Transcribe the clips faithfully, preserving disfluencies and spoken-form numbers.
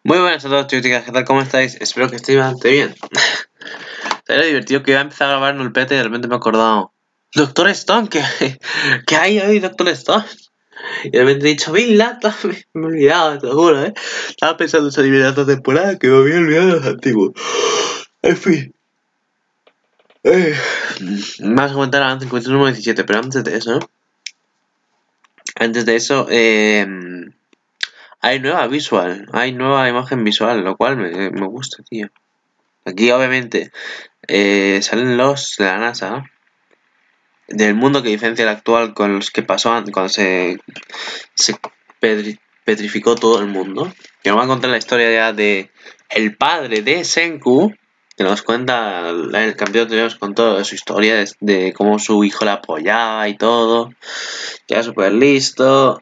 Muy buenas a todos, chicos, ¿qué tal? ¿Cómo estáis? Espero que estéis bastante bien. Era divertido que iba a empezar a grabar en el pete y de repente me he acordado. Doctor Stone, ¿qué, ¿qué hay hoy, Doctor Stone? Y de repente he dicho, Bin Lata, me, me he olvidado, te lo juro, ¿eh? Estaba pensando en salir de esta temporada que me había olvidado de los antiguos. En fin. Eh, Vamos a comentar avance en cuestión número diecisiete, pero antes de eso, antes de eso, eh, hay nueva visual, hay nueva imagen visual, lo cual me, me gusta, tío. Aquí obviamente eh, salen los de la NASA, del mundo que diferencia el actual con los que pasó antes, cuando se, se pedri- petrificó todo el mundo. Que nos va a contar la historia ya de el padre de Senku, que nos cuenta, en el capítulo anterior nos contó su historia de, de cómo su hijo la apoyaba y todo, que era súper listo.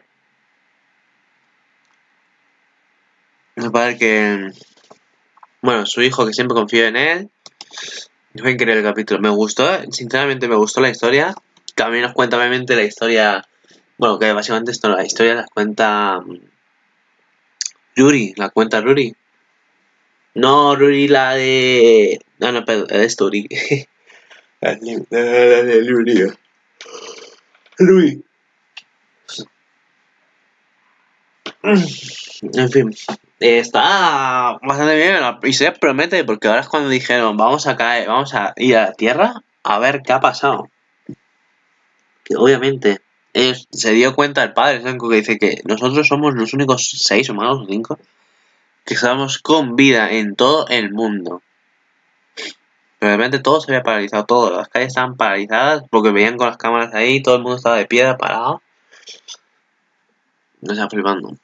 Me parece que, bueno, su hijo que siempre confió en él. Fue increíble el capítulo, me gustó, sinceramente me gustó la historia. También nos cuenta obviamente la historia, bueno, que básicamente esto, la historia la cuenta mm, Ruri, la cuenta Ruri. No, Ruri la de... No, no, perdón, es Ruri. La de la de Ruri. Ruri. En fin, eh, está bastante bien y se promete porque ahora es cuando dijeron vamos a caer, vamos a ir a la Tierra a ver qué ha pasado. Que obviamente ellos se dio cuenta el padre Senku que dice que nosotros somos los únicos seis humanos o cinco que estamos con vida en todo el mundo. Pero de repente todo se había paralizado, todo, las calles estaban paralizadas porque veían con las cámaras ahí, todo el mundo estaba de piedra parado. No estaba flipando.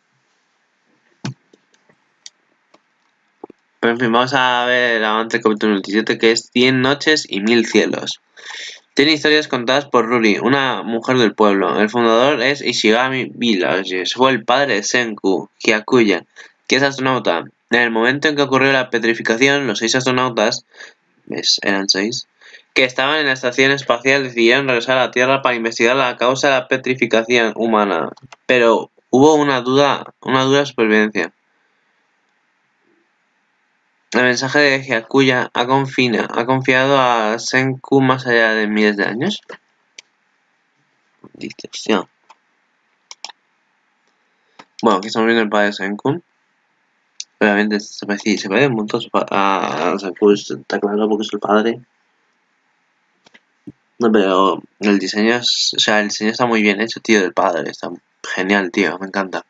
Pero en fin, vamos a ver el avance del capítulo veintisiete, que es cien noches y mil cielos. Tiene historias contadas por Ruri, una mujer del pueblo. El fundador es Ishigami Villages. Fue el padre de Senku Hyakuya, que es astronauta. En el momento en que ocurrió la petrificación, los seis astronautas, ¿ves? Eran seis, que estaban en la estación espacial decidieron regresar a la Tierra para investigar la causa de la petrificación humana. Pero hubo una duda, una dura supervivencia. El mensaje de Hyakuya ha, confina, ha confiado a Senku más allá de miles de años. Distorsión. Bueno, aquí estamos viendo el padre de Senku. Obviamente se parece, se parece un montón a, a Senku, está claro porque es el padre. No, pero el diseño es, o sea, el diseño está muy bien hecho, tío, del padre. Está genial, tío, me encanta.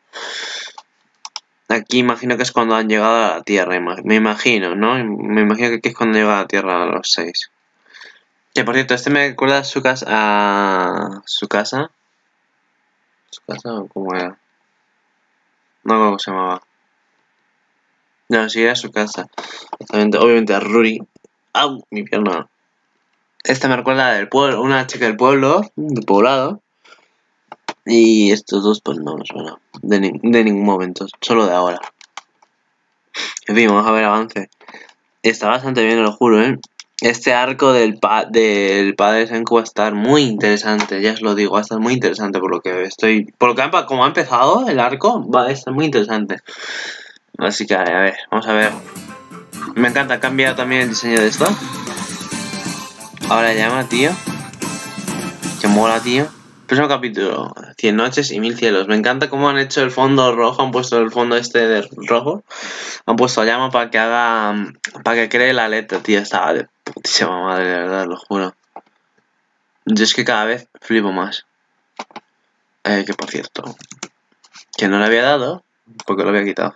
Aquí imagino que es cuando han llegado a la Tierra, me imagino, ¿no? Me imagino que aquí es cuando llega a la Tierra a los seis. Que por cierto, este me recuerda a su casa. A su casa. ¿Su casa o cómo era? No, ¿cómo se llamaba? No, sí, era su casa. Obviamente, obviamente a Ruri. ¡Au! Mi pierna. Esta me recuerda del pueblo, una chica del pueblo, del poblado. Y estos dos, pues no me suena. De, ni de ningún momento, solo de ahora. En fin, vamos a ver avance. Está bastante bien, lo juro, ¿eh? Este arco del, pa del padre Senku va a estar muy interesante, ya os lo digo, va a estar muy interesante por lo que estoy... Por lo que ha, como ha empezado el arco, va a estar muy interesante. Así que, a ver, vamos a ver. Me encanta, ha cambiado también el diseño de esto. Ahora llama, tío. Que mola, tío. Próximo capítulo, cien noches y mil cielos. Me encanta cómo han hecho el fondo rojo, han puesto el fondo este de rojo. Han puesto llama para que haga... para que cree la letra, tío. Estaba de putísima madre, de verdad, lo juro. Yo es que cada vez flipo más. Eh, que por cierto, que no le había dado, porque lo había quitado.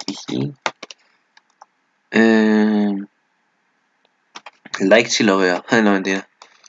Eh, el like sí lo veo, no mentira.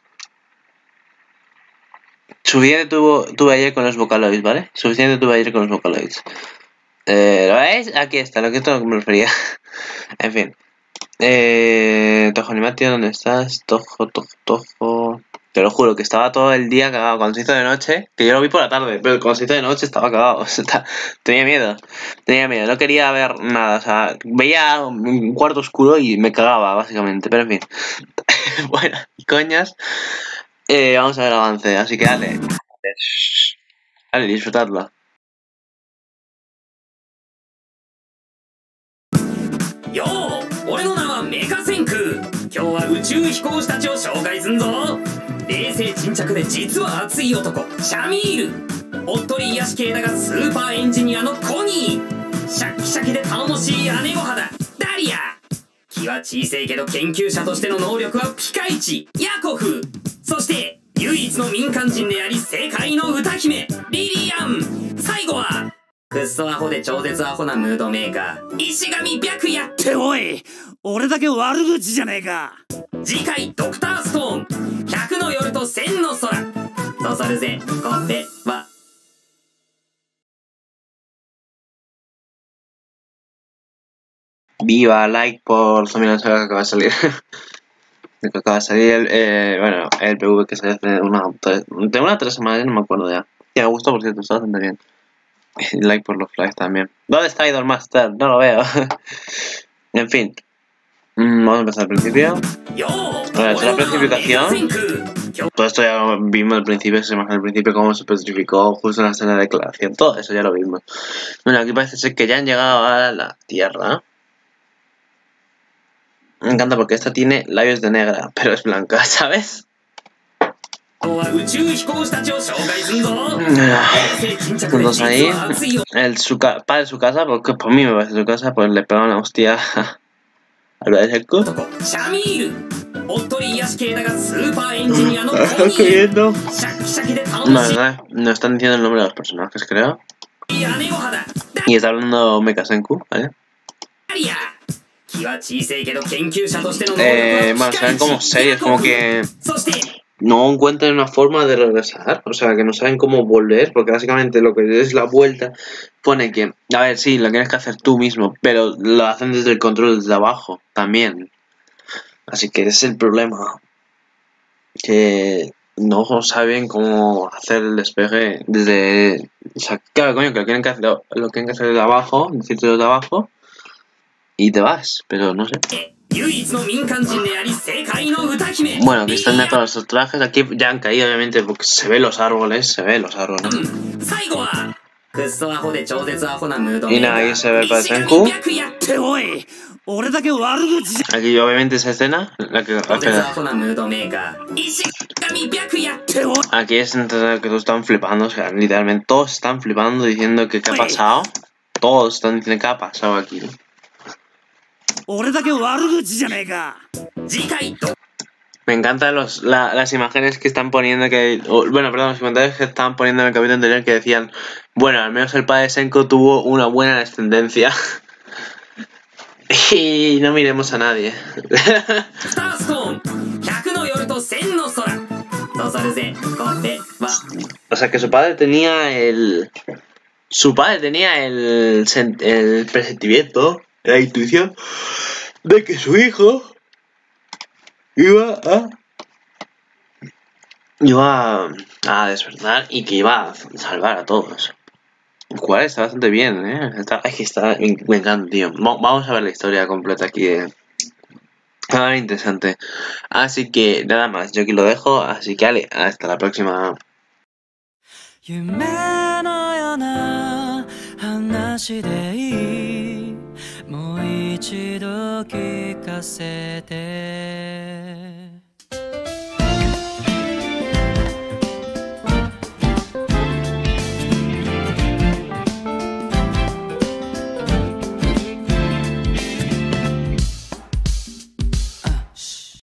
Suficiente tuvo, tuve ayer con los Vocaloids, ¿vale? Suficiente tuve ayer con los Vocaloids. Eh, ¿Lo veis? Aquí está, lo que esto me refería. En fin. Eh, Tojo Animatio, ¿dónde estás? Tojo, Tojo, Tojo. Te lo juro que estaba todo el día cagado. Cuando se hizo de noche, que yo lo vi por la tarde, pero cuando se hizo de noche estaba cagado. Tenía miedo. Tenía miedo. No quería ver nada. O sea, veía un cuarto oscuro y me cagaba, básicamente. Pero en fin. Bueno, coñas. Eh, vamos a ver el avance. Así que dale. Dale, disfrutadlo. 今日は宇宙飛行士たちを紹介すんぞ。冷静沈着で実は熱い男シャミール。おっとり癒し系だがスーパーエンジニアのコニー。シャッキシャキで頼もしい姉御肌ダリア。気は小さいけど研究者としての能力はピカイチヤコフ。そして唯一の民間人であり世界の歌姫リリアン。最後はくっそアホで超絶アホなムードメーカー石神白夜。 っておい、俺だけ悪口じゃねえか。 次回ドクターストーンひゃくの夜とせんの空。そそるぜこれは。 Viva, like por Zombie Lancer que acaba de salir. Que acaba de salir el, eh, bueno, el P V que salió hace una, de una a tres semanas, no me acuerdo ya. Y me gustó, por cierto, está bastante bien. Like por los flags también. ¿Dónde está Idolmaster? No lo veo. En fin. Mm, vamos a empezar al principio. Bueno, esta es la especificación. Todo esto ya lo vimos al principio, se imagina al principio cómo se especificó justo en la escena de declaración. Todo eso ya lo vimos. Bueno, aquí parece ser que ya han llegado a la Tierra. Me encanta porque esta tiene labios de negra, pero es blanca, ¿sabes? Juntos ahí. El su padre de su casa, porque por mí me parece su casa, pues le pega una hostia al de Senku. Vale, no están diciendo el nombre de los personajes, creo. Y está hablando Mecha Senku, ¿vale? Eh, bueno, se ven como serios, como que no encuentran una forma de regresar, o sea, que no saben cómo volver, porque básicamente lo que es la vuelta pone que, a ver, sí, lo tienes que hacer tú mismo, pero lo hacen desde el control desde abajo también. Así que ese es el problema, que no saben cómo hacer el despegue desde, o sea, claro, coño, que lo quieren que hacer, lo quieren que hacer desde abajo, decirte desde abajo. Y te vas, pero no sé. Bueno, aquí están ya todos los trajes. Aquí ya han caído, obviamente, porque se ven los árboles. Se ven los árboles. Y nada, ahí se ve el padre Senku. Aquí, obviamente, esa escena. La que, aquí es que todos están flipando. O sea, literalmente todos están flipando diciendo que qué ha pasado. Todos están diciendo que ha pasado aquí. Me encantan los, la, las imágenes que están poniendo que... Oh, bueno, perdón, los comentarios que estaban poniendo en el capítulo anterior que decían: bueno, al menos el padre Senku tuvo una buena descendencia. Y no miremos a nadie. O sea que su padre tenía el... Su padre tenía el, el presentimiento, la intuición de que su hijo iba a iba a, a despertar y que iba a salvar a todos. El cual está bastante bien, ¿eh? Está, es que está, me, me encanta, tío. Vamos a ver la historia completa aquí. Eh. Está interesante. Así que nada más, yo aquí lo dejo. Así que ale, hasta la próxima. 話でいいもう一度聞かせて